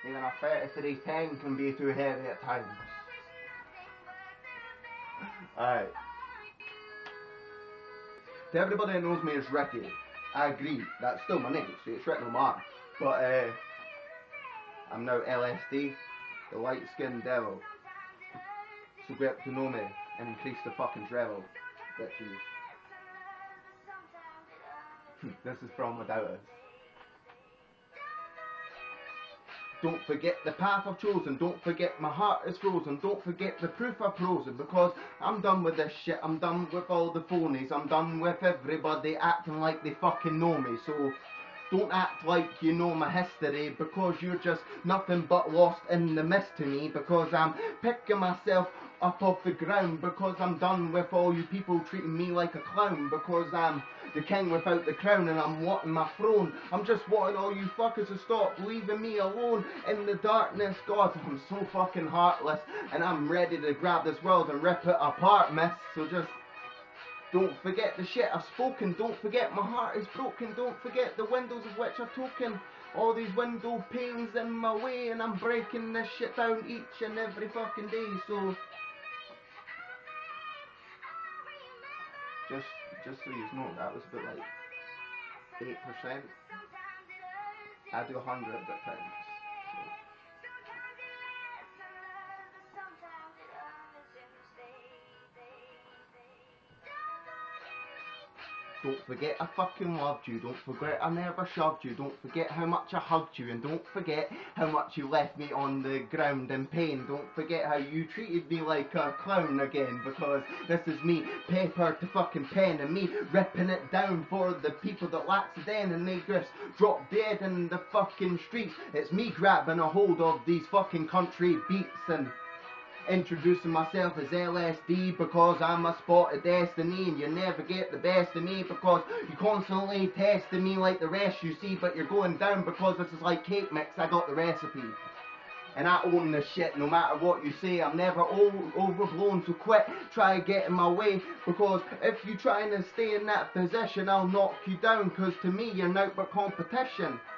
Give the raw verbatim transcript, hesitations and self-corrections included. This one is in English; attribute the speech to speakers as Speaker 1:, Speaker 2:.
Speaker 1: Even a thirty-three ten can be too heavy at times. Alright. To everybody that knows me as Ricky, I agree, that's still my name, so it's written on my arm. But uh, I'm now L S D, the light skinned devil. So get to know me and increase the fucking treble, bitches. This is from Without Us. Don't forget the path I've chosen, don't forget my heart is frozen, don't forget the proof I've frozen, because I'm done with this shit, I'm done with all the phonies, I'm done with everybody acting like they fucking know me, so don't act like you know my history, because you're just nothing but lost in the mist to me, because I'm picking myself up off the ground, because I'm done with all you people treating me like a clown, because I'm the king without the crown and I'm wanting my throne. I'm just wanting all you fuckers to stop leaving me alone in the darkness. God, I'm so fucking heartless and I'm ready to grab this world and rip it apart, miss. So just don't forget the shit I've spoken, don't forget my heart is broken, don't forget the windows of which I've taken all these window panes in my way, and I'm breaking this shit down each and every fucking day. So Just, just so you know, that was about like eight percent. I do a hundred at times. So. Don't forget I fucking loved you, don't forget I never shoved you, don't forget how much I hugged you, and don't forget how much you left me on the ground in pain, don't forget how you treated me like a clown again, because this is me, paper to fucking pen, and me ripping it down for the people that lacks the den, and they just drop dead in the fucking streets. It's me grabbing a hold of these fucking country beats and introducing myself as L S D, because I'm a spot of destiny, and you never get the best of me, because you constantly testing me like the rest you see, but you're going down because this is like cake mix, I got the recipe. And I own this shit no matter what you say. I'm never overblown, so quit, try get in my way, because if you trying to stay in that position, I'll knock you down, because to me you're nothing but competition.